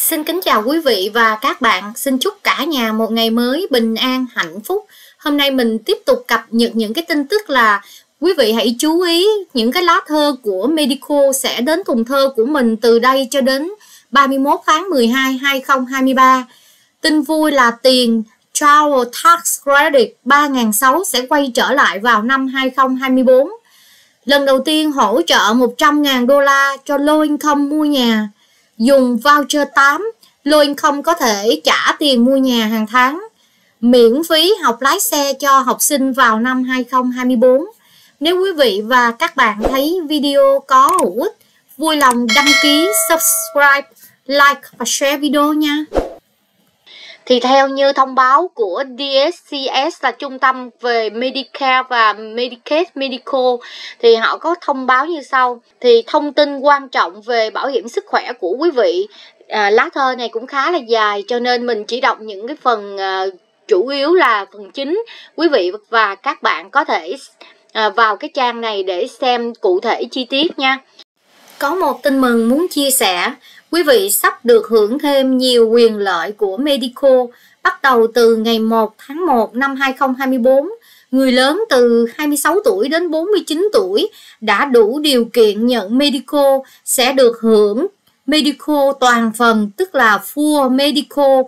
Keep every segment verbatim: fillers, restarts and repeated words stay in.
Xin kính chào quý vị và các bạn, xin chúc cả nhà một ngày mới bình an, hạnh phúc. Hôm nay mình tiếp tục cập nhật những cái tin tức là quý vị hãy chú ý những cái lá thơ của Medico sẽ đến thùng thơ của mình từ đây cho đến ba mươi mốt tháng mười hai năm hai nghìn không trăm hai mươi ba. Tin vui là tiền Travel Tax Credit ba nghìn sáu trăm sẽ quay trở lại vào năm hai nghìn không trăm hai mươi bốn. Lần đầu tiên hỗ trợ một trăm nghìn đô la cho low income mua nhà. Dùng voucher tám, low income có thể trả tiền mua nhà hàng tháng. Miễn phí học lái xe cho học sinh vào năm hai nghìn không trăm hai mươi bốn. Nếu quý vị và các bạn thấy video có hữu ích, vui lòng đăng ký, subscribe, like và share video nha. Thì theo như thông báo của đê ét xê ét là trung tâm về Medicare và Medicaid Medical, thì họ có thông báo như sau. Thì thông tin quan trọng về bảo hiểm sức khỏe của quý vị, à, lá thơ này cũng khá là dài cho nên mình chỉ đọc những cái phần à, chủ yếu là phần chính. Quý vị và các bạn có thể à, vào cái trang này để xem cụ thể chi tiết nha. Có một tin mừng muốn chia sẻ. Quý vị sắp được hưởng thêm nhiều quyền lợi của Medico bắt đầu từ ngày một tháng một năm hai nghìn không trăm hai mươi bốn. Người lớn từ hai mươi sáu tuổi đến bốn mươi chín tuổi đã đủ điều kiện nhận Medico sẽ được hưởng Medico toàn phần, tức là Full Medico.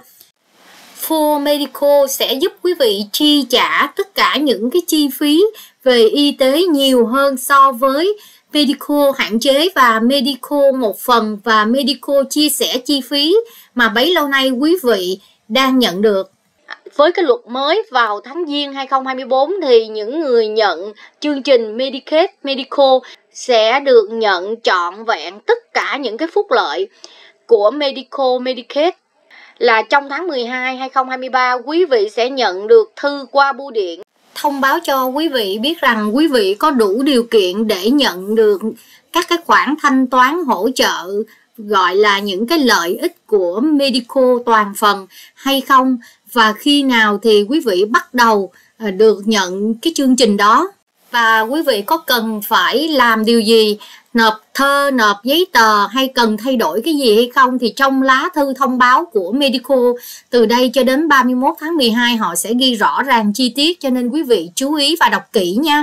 Full Medico sẽ giúp quý vị chi trả tất cả những cái chi phí về y tế nhiều hơn so với Medico hạn chế và Medico một phần và Medico chia sẻ chi phí mà bấy lâu nay quý vị đang nhận được. Với cái luật mới vào tháng Giêng hai nghìn không trăm hai mươi bốn thì những người nhận chương trình Medicaid Medical sẽ được nhận trọn vẹn tất cả những cái phúc lợi của Medico Medicaid. Là trong tháng mười hai năm hai nghìn không trăm hai mươi ba, quý vị sẽ nhận được thư qua bưu điện thông báo cho quý vị biết rằng quý vị có đủ điều kiện để nhận được các cái khoản thanh toán hỗ trợ, gọi là những cái lợi ích của Medico toàn phần hay không, và khi nào thì quý vị bắt đầu được nhận cái chương trình đó, và quý vị có cần phải làm điều gì, nộp thơ, nộp giấy tờ hay cần thay đổi cái gì hay không, thì trong lá thư thông báo của Medico từ đây cho đến ba mươi mốt tháng mười hai họ sẽ ghi rõ ràng chi tiết, cho nên quý vị chú ý và đọc kỹ nha.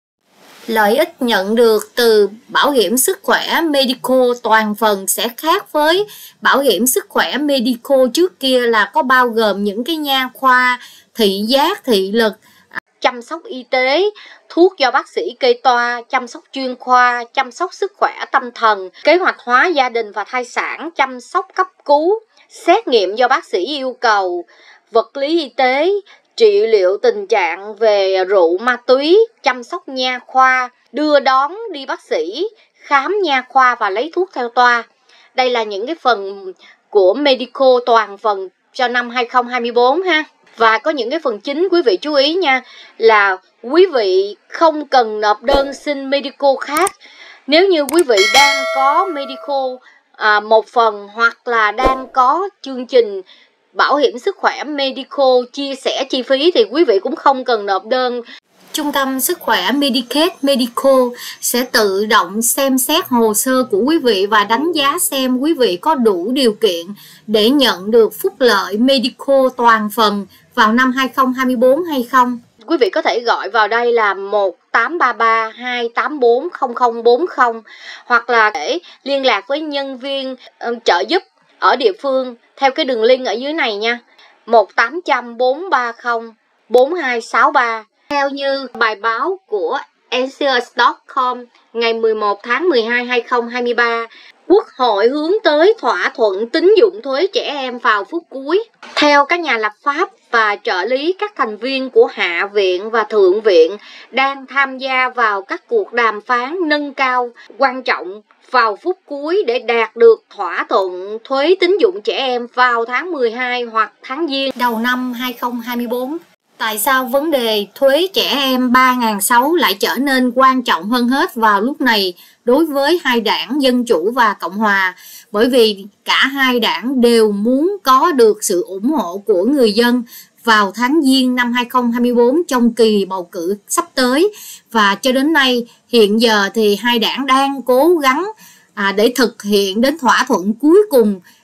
Lợi ích nhận được từ bảo hiểm sức khỏe Medico toàn phần sẽ khác với bảo hiểm sức khỏe Medico trước kia là có bao gồm những cái nha khoa, thị giác, thị lực, chăm sóc y tế, thuốc do bác sĩ kê toa, chăm sóc chuyên khoa, chăm sóc sức khỏe tâm thần, kế hoạch hóa gia đình và thai sản, chăm sóc cấp cứu, xét nghiệm do bác sĩ yêu cầu, vật lý y tế, trị liệu tình trạng về rượu ma túy, chăm sóc nha khoa, đưa đón đi bác sĩ, khám nha khoa và lấy thuốc theo toa. Đây là những cái phần của Medico toàn phần cho năm hai nghìn không trăm hai mươi bốn ha. Và có những cái phần chính quý vị chú ý nha, là quý vị không cần nộp đơn xin Medico khác. Nếu như quý vị đang có Medico à, một phần hoặc là đang có chương trình bảo hiểm sức khỏe Medico chia sẻ chi phí thì quý vị cũng không cần nộp đơn. Trung tâm sức khỏe Medicaid Medical sẽ tự động xem xét hồ sơ của quý vị và đánh giá xem quý vị có đủ điều kiện để nhận được phúc lợi Medico toàn phần vào năm hai nghìn không trăm hai mươi bốn hay không. Quý vị có thể gọi vào đây là một tám ba ba hai tám bốn không không bốn không hoặc là để liên lạc với nhân viên uh, trợ giúp ở địa phương theo cái đường link ở dưới này nha. một tám không không bốn ba không bốn hai sáu ba. Theo như bài báo của Axios chấm com ngày mười một tháng mười hai năm hai nghìn không trăm hai mươi ba, Quốc hội hướng tới thỏa thuận tín dụng thuế trẻ em vào phút cuối. Theo các nhà lập pháp và trợ lý, các thành viên của Hạ viện và Thượng viện đang tham gia vào các cuộc đàm phán nâng cao quan trọng vào phút cuối để đạt được thỏa thuận thuế tín dụng trẻ em vào tháng mười hai hoặc tháng Giêng đầu năm hai nghìn không trăm hai mươi bốn. Tại sao vấn đề thuế trẻ em ba nghìn sáu trăm lại trở nên quan trọng hơn hết vào lúc này đối với hai đảng Dân Chủ và Cộng Hòa? Bởi vì cả hai đảng đều muốn có được sự ủng hộ của người dân vào tháng Giêng năm hai nghìn không trăm hai mươi bốn trong kỳ bầu cử sắp tới. Và cho đến nay, hiện giờ thì hai đảng đang cố gắng à, để thực hiện đến thỏa thuận cuối cùng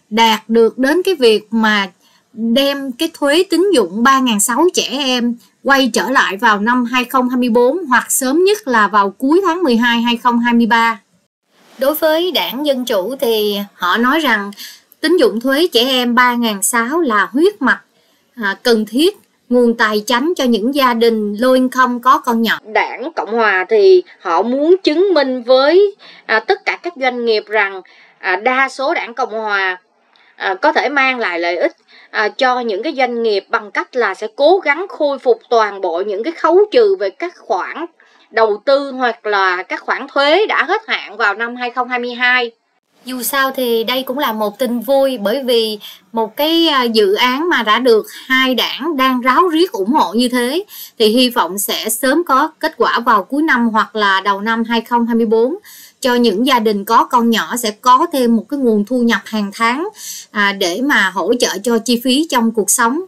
đạt được đến cái việc mà đem cái thuế tín dụng ba nghìn sáu trăm trẻ em quay trở lại vào năm hai không hai tư hoặc sớm nhất là vào cuối tháng mười hai hai không hai ba. Đối với đảng Dân Chủ thì họ nói rằng tín dụng thuế trẻ em ba nghìn sáu trăm là huyết mạch à, cần thiết, nguồn tài chánh cho những gia đình low income có con nhỏ. Đảng Cộng Hòa thì họ muốn chứng minh với à, tất cả các doanh nghiệp rằng à, đa số đảng Cộng Hòa à, có thể mang lại lợi ích à, cho những cái doanh nghiệp bằng cách là sẽ cố gắng khôi phục toàn bộ những cái khấu trừ về các khoản đầu tư hoặc là các khoản thuế đã hết hạn vào năm hai không hai hai. Dù sao thì đây cũng là một tin vui, bởi vì một cái dự án mà đã được hai đảng đang ráo riết ủng hộ như thế thì hy vọng sẽ sớm có kết quả vào cuối năm hoặc là đầu năm hai không hai tư. Cho những gia đình có con nhỏ sẽ có thêm một cái nguồn thu nhập hàng tháng à, để mà hỗ trợ cho chi phí trong cuộc sống.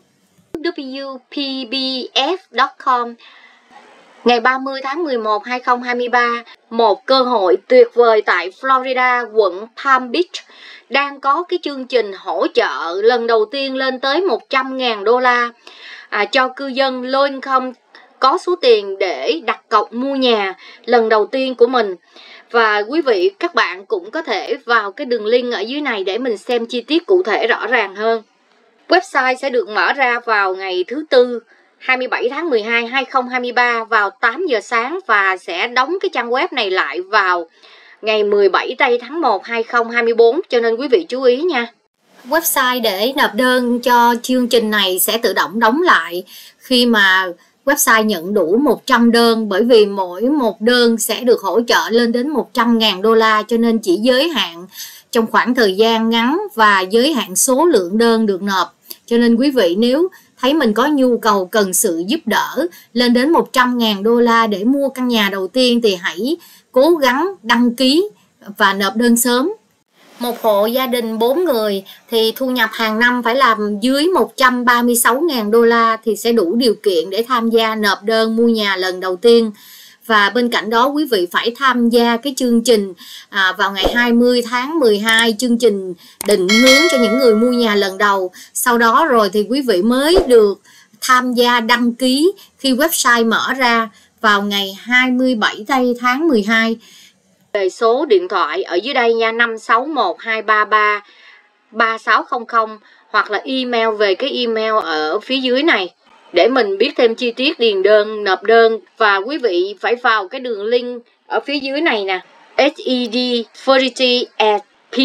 W P B F chấm com ngày ba mươi tháng mười một hai không hai ba, một cơ hội tuyệt vời tại Florida, quận Palm Beach đang có cái chương trình hỗ trợ lần đầu tiên lên tới một trăm nghìn đô la à, cho cư dân low income có số tiền để đặt cọc mua nhà lần đầu tiên của mình. Và quý vị các bạn cũng có thể vào cái đường link ở dưới này để mình xem chi tiết cụ thể rõ ràng hơn. Website sẽ được mở ra vào ngày thứ Tư hai mươi bảy tháng mười hai hai không hai ba vào tám giờ sáng và sẽ đóng cái trang web này lại vào ngày mười bảy tây tháng một hai không hai tư, cho nên quý vị chú ý nha. Website để nộp đơn cho chương trình này sẽ tự động đóng lại khi mà website nhận đủ một trăm đơn, bởi vì mỗi một đơn sẽ được hỗ trợ lên đến một trăm nghìn đô la, cho nên chỉ giới hạn trong khoảng thời gian ngắn và giới hạn số lượng đơn được nộp. Cho nên quý vị nếu thấy mình có nhu cầu cần sự giúp đỡ lên đến một trăm nghìn đô la để mua căn nhà đầu tiên thì hãy cố gắng đăng ký và nộp đơn sớm. Một hộ gia đình bốn người thì thu nhập hàng năm phải làm dưới một trăm ba mươi sáu nghìn đô la thì sẽ đủ điều kiện để tham gia nộp đơn mua nhà lần đầu tiên. Và bên cạnh đó quý vị phải tham gia cái chương trình à, vào ngày hai mươi tháng mười hai, chương trình định hướng cho những người mua nhà lần đầu. Sau đó rồi thì quý vị mới được tham gia đăng ký khi website mở ra vào ngày hai mươi bảy tây tháng mười hai. Về số điện thoại ở dưới đây nha, năm sáu một hai ba ba ba sáu không không hoặc là email về cái email ở phía dưới này để mình biết thêm chi tiết điền đơn, nộp đơn. Và quý vị phải vào cái đường link ở phía dưới này nè, sed fertility at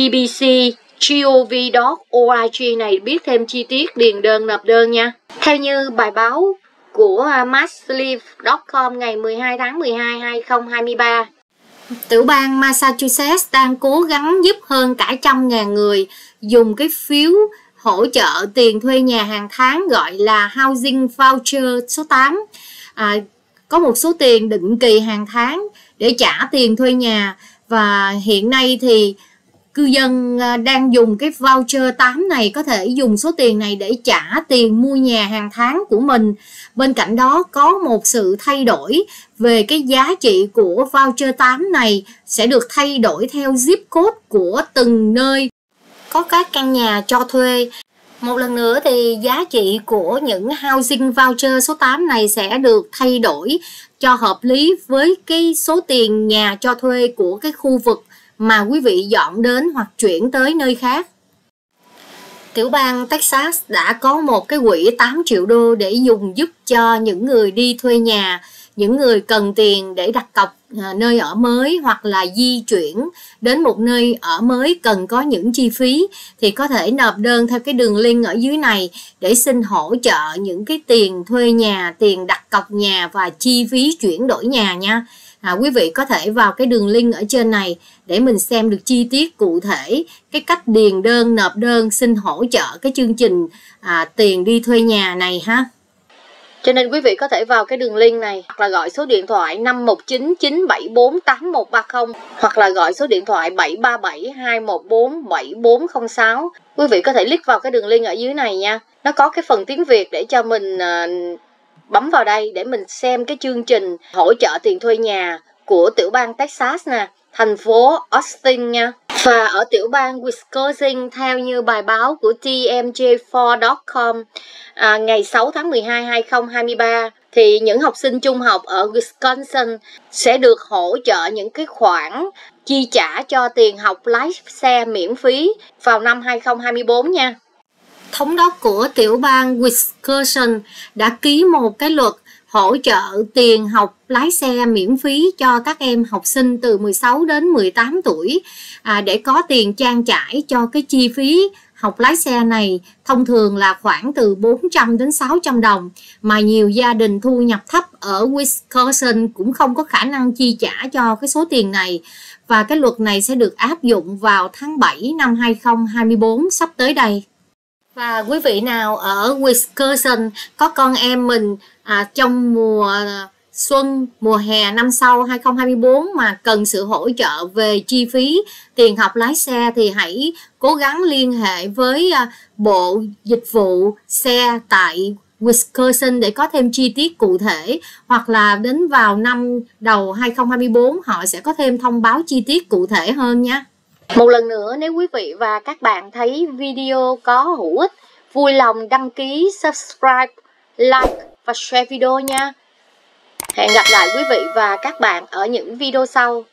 pbc.gov chấm org này biết thêm chi tiết điền đơn, nộp đơn nha. Theo như bài báo của masslive chấm com ngày mười hai tháng mười hai hai không hai ba, tiểu bang Massachusetts đang cố gắng giúp hơn cả trăm ngàn người dùng cái phiếu hỗ trợ tiền thuê nhà hàng tháng gọi là Housing Voucher số tám. À, có một số tiền định kỳ hàng tháng để trả tiền thuê nhà, và hiện nay thì cư dân đang dùng cái voucher tám này có thể dùng số tiền này để trả tiền mua nhà hàng tháng của mình. Bên cạnh đó có một sự thay đổi về cái giá trị của voucher tám này sẽ được thay đổi theo zip code của từng nơi có các căn nhà cho thuê. Một lần nữa thì giá trị của những Housing Voucher số tám này sẽ được thay đổi cho hợp lý với cái số tiền nhà cho thuê của cái khu vực mà quý vị dọn đến hoặc chuyển tới nơi khác. Tiểu bang Texas đã có một cái quỹ tám triệu đô để dùng giúp cho những người đi thuê nhà, những người cần tiền để đặt cọc nơi ở mới hoặc là di chuyển đến một nơi ở mới cần có những chi phí, thì có thể nộp đơn theo cái đường link ở dưới này để xin hỗ trợ những cái tiền thuê nhà, tiền đặt cọc nhà và chi phí chuyển đổi nhà nha. À, quý vị có thể vào cái đường link ở trên này để mình xem được chi tiết cụ thể cái cách điền đơn, nộp đơn xin hỗ trợ cái chương trình à, tiền đi thuê nhà này ha. Cho nên quý vị có thể vào cái đường link này hoặc là gọi số điện thoại năm một chín chín bảy bốn tám một ba không hoặc là gọi số điện thoại bảy ba bảy hai một bốn bảy bốn không sáu. Quý vị có thể click vào cái đường link ở dưới này nha. Nó có cái phần tiếng Việt để cho mình uh, bấm vào đây để mình xem cái chương trình hỗ trợ tiền thuê nhà của tiểu bang Texas nè, thành phố Austin nha. Và ở tiểu bang Wisconsin, theo như bài báo của T M J four chấm com à, ngày sáu tháng mười hai năm hai nghìn không trăm hai mươi ba, thì những học sinh trung học ở Wisconsin sẽ được hỗ trợ những cái khoản chi trả cho tiền học lái xe miễn phí vào năm hai nghìn không trăm hai mươi bốn nha. Thống đốc của tiểu bang Wisconsin đã ký một cái luật hỗ trợ tiền học lái xe miễn phí cho các em học sinh từ mười sáu đến mười tám tuổi à, để có tiền trang trải cho cái chi phí học lái xe này, thông thường là khoảng từ bốn trăm đến sáu trăm đồng, mà nhiều gia đình thu nhập thấp ở Wisconsin cũng không có khả năng chi trả cho cái số tiền này. Và cái luật này sẽ được áp dụng vào tháng bảy năm hai nghìn không trăm hai mươi bốn sắp tới đây. Và quý vị nào ở Wisconsin có con em mình à, trong mùa xuân, mùa hè năm sau hai nghìn không trăm hai mươi bốn mà cần sự hỗ trợ về chi phí tiền học lái xe thì hãy cố gắng liên hệ với à, Bộ Dịch vụ Xe tại Wisconsin để có thêm chi tiết cụ thể, hoặc là đến vào năm đầu hai nghìn không trăm hai mươi bốn họ sẽ có thêm thông báo chi tiết cụ thể hơn nhé. Một lần nữa, nếu quý vị và các bạn thấy video có hữu ích, vui lòng đăng ký, subscribe, like và share video nha. Hẹn gặp lại quý vị và các bạn ở những video sau.